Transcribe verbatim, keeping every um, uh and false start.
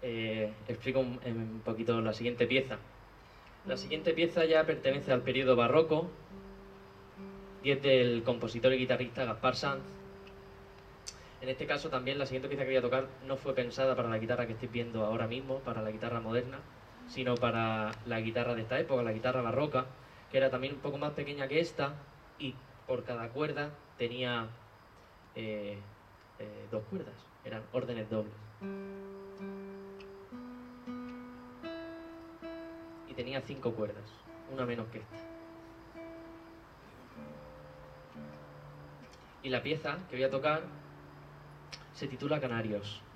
eh, explico un, un poquito la siguiente pieza. La siguiente pieza ya pertenece al periodo barroco y es del compositor y guitarrista Gaspar Sanz. En este caso también la siguiente pieza que voy a tocar no fue pensada para la guitarra que estáis viendo ahora mismo, para la guitarra moderna, sino para la guitarra de esta época, la guitarra barroca, que era también un poco más pequeña que esta y por cada cuerda tenía eh, eh, dos cuerdas, eran órdenes dobles. Y tenía cinco cuerdas, una menos que esta. Y la pieza que voy a tocar se titula Canarios.